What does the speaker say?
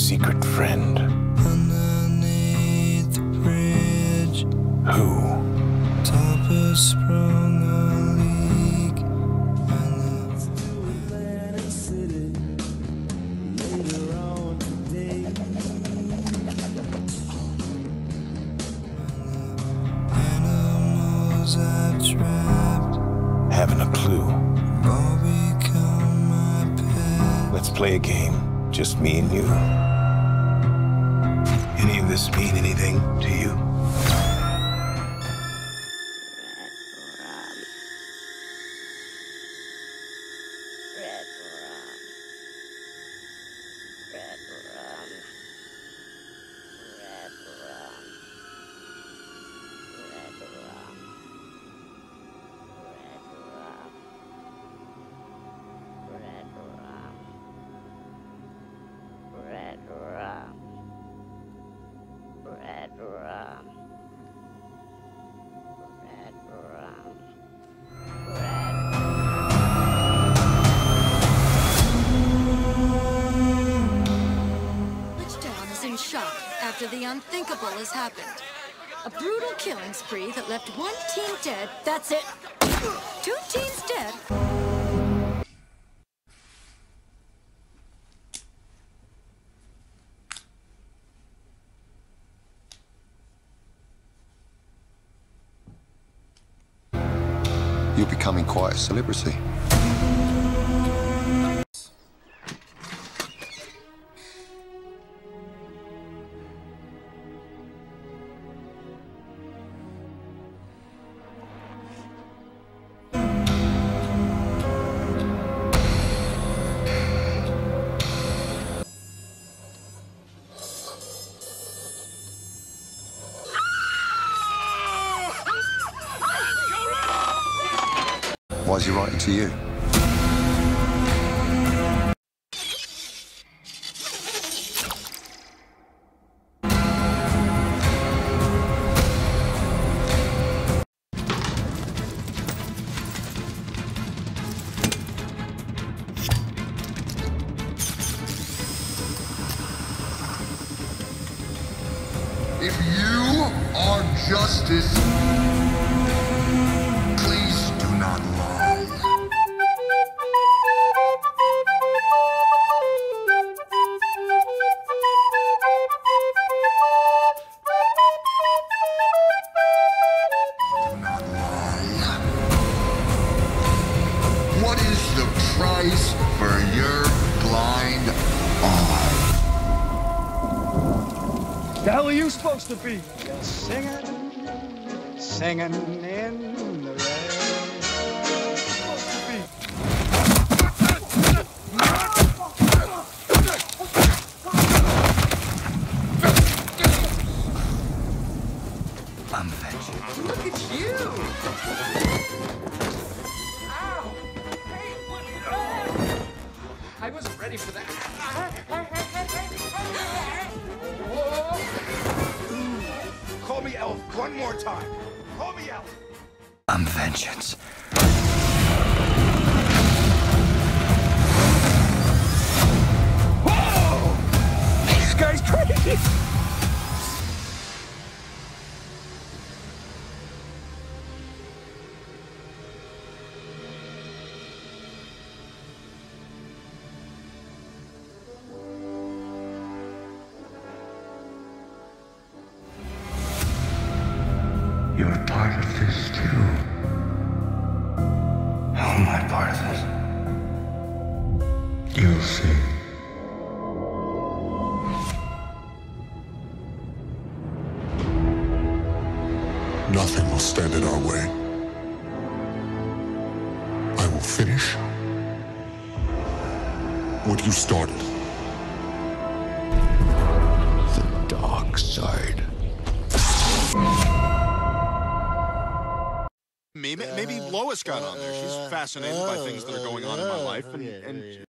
secret friend. Underneath the bridge, Who? Topper sprung a leak, and the city later on today. Animals I've trapped Haven't a clue. all become my pet. Let's play a game. Just me and you. Any of this mean anything to you? Shock after the unthinkable has happened. A brutal killing spree that left one teen dead. That's it. 2 teens dead. You're becoming quite a celebrity. Why is he writing to you? If you are justice, please do not lie. Do not lie. What is the price for your blind eye? The hell are you supposed to be? Just singing, singing in the rain. Supposed to be. I'm vengeance. Look at you! Ow! Hey, what? I wasn't ready for that. Call me Elf one more time. Call me Elf. I'm vengeance. Whoa! This guy's crazy. You're a part of this too. How am I part of this? You'll see. Nothing will stand in our way. I will finish what you started. The dark side. Maybe Lois got on there. She's fascinated by things that are going on in my life, and